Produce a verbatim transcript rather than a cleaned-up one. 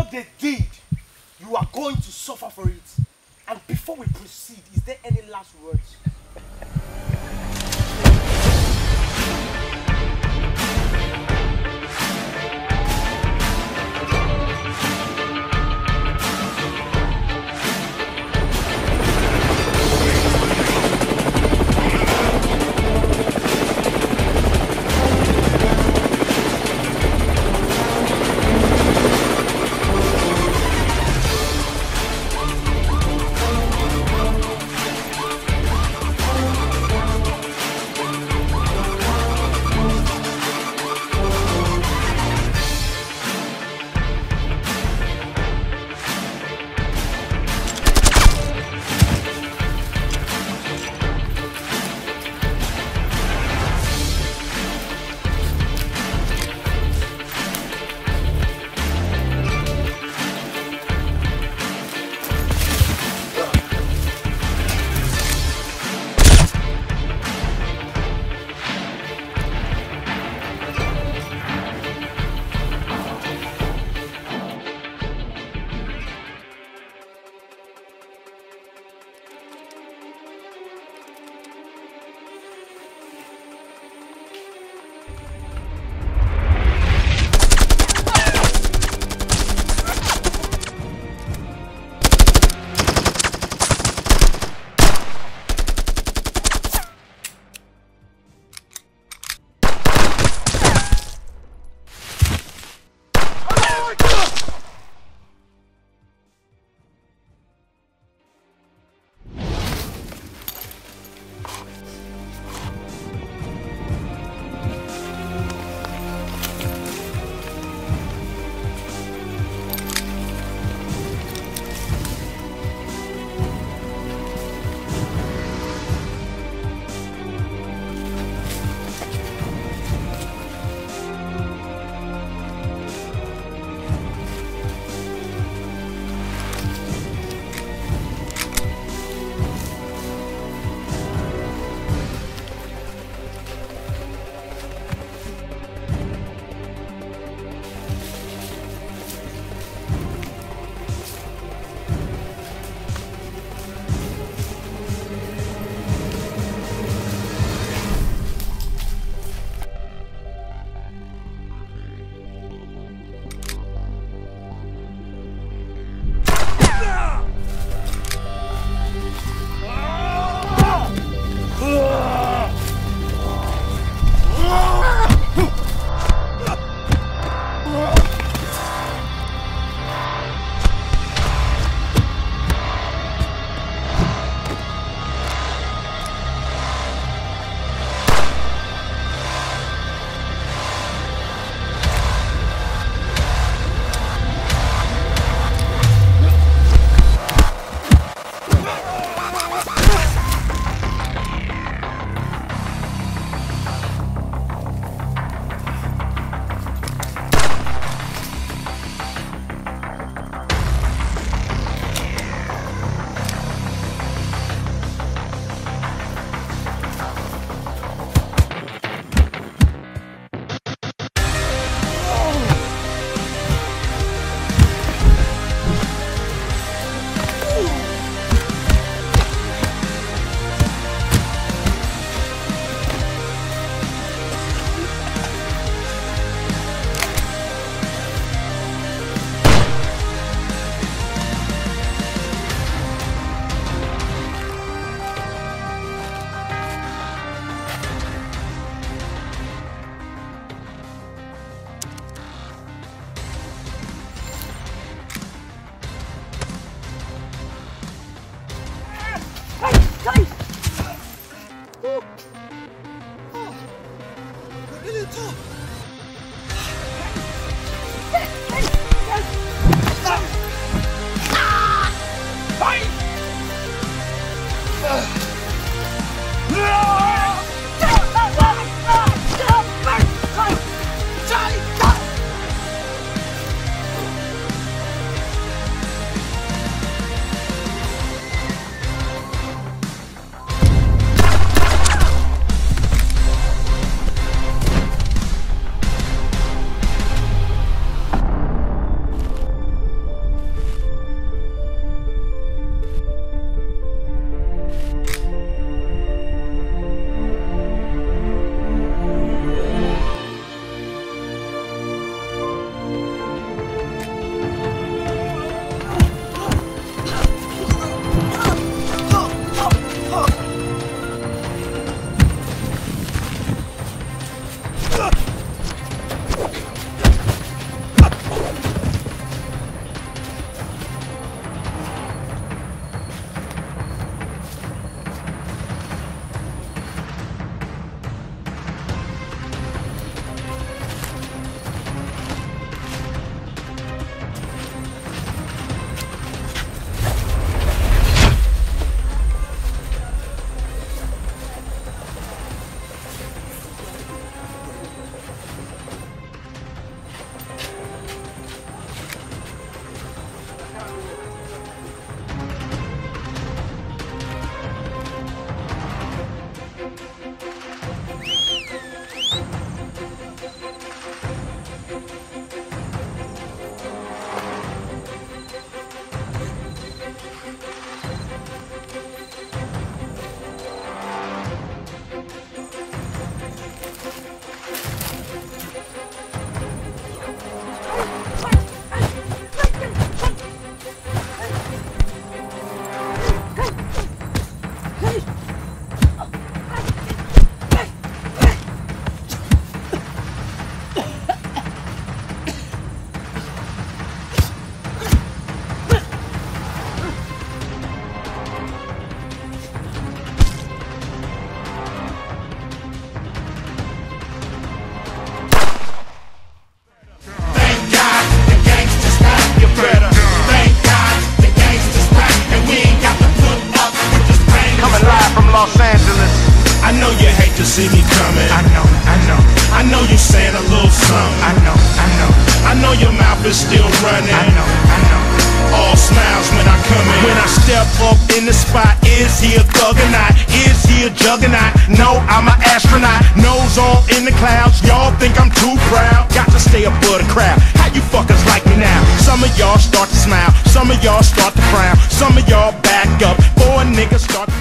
what they did, you are going to suffer for it. And before we proceed, is there any last words? to see me coming. I know, I know, I know you saying a little something. I know, I know, I know your mouth is still running. I know, I know. All smiles when I come in. When I step up in the spot, is he a thug or not? Is he a juggernaut? No, I'm an astronaut. Nose on in the clouds. Y'all think I'm too proud? Got to stay above the crowd. How you fuckers like me now? Some of y'all start to smile. Some of y'all start to frown. Some of y'all back up. Four niggas start to